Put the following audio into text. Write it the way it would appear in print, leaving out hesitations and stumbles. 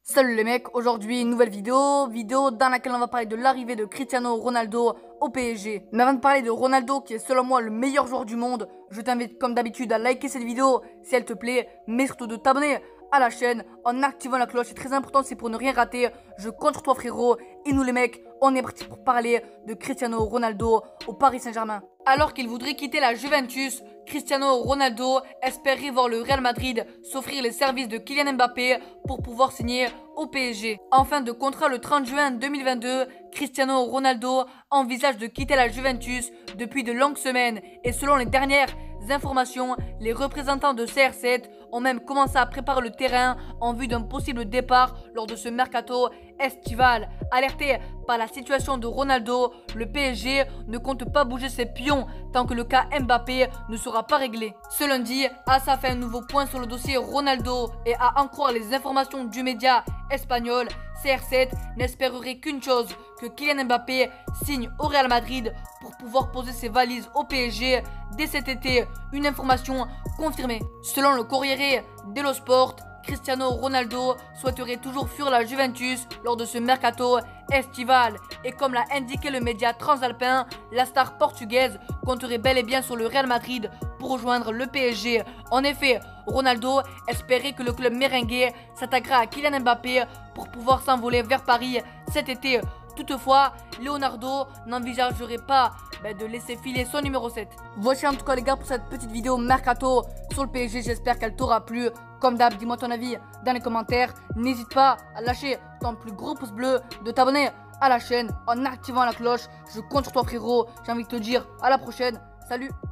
Salut les mecs, aujourd'hui une nouvelle vidéo dans laquelle on va parler de l'arrivée de Cristiano Ronaldo au PSG. Mais avant de parler de Ronaldo qui est selon moi le meilleur joueur du monde, je t'invite comme d'habitude à liker cette vidéo si elle te plaît, mais surtout de t'abonner à la chaîne en activant la cloche, c'est très important, c'est pour ne rien rater. Je compte sur toi frérot, et nous les mecs, on est parti pour parler de Cristiano Ronaldo au Paris Saint-Germain. Alors qu'il voudrait quitter la Juventus, Cristiano Ronaldo espérait voir le Real Madrid s'offrir les services de Kylian Mbappé pour pouvoir signer au PSG. En fin de contrat le 30 juin 2022, Cristiano Ronaldo envisage de quitter la Juventus depuis de longues semaines et selon les dernières informations, les représentants de CR7 ont même commencé à préparer le terrain en vue d'un possible départ lors de ce mercato estival. Alerté par la situation de Ronaldo, le PSG ne compte pas bouger ses pions tant que le cas Mbappé ne sera pas réglé. Ce lundi, AS fait un nouveau point sur le dossier Ronaldo et à en croire les informations du média espagnol, CR7 n'espérerait qu'une chose, que Kylian Mbappé signe au Real Madrid pour pouvoir poser ses valises au PSG dès cet été. Une information confirmée. Selon le Corriere dello Sport, Cristiano Ronaldo souhaiterait toujours fuir la Juventus lors de ce mercato estival. Et comme l'a indiqué le média transalpin, la star portugaise compterait bel et bien sur le Real Madrid pour rejoindre le PSG. En effet, Ronaldo espérait que le club merengue s'attaquera à Kylian Mbappé pour pouvoir s'envoler vers Paris cet été. Toutefois, Leonardo n'envisagerait pas de laisser filer son numéro 7. Voici en tout cas les gars pour cette petite vidéo mercato sur le PSG, j'espère qu'elle t'aura plu. Comme d'hab, dis-moi ton avis dans les commentaires. N'hésite pas à lâcher ton plus gros pouce bleu, de t'abonner à la chaîne en activant la cloche. Je compte sur toi frérot, j'ai envie de te dire à la prochaine, salut.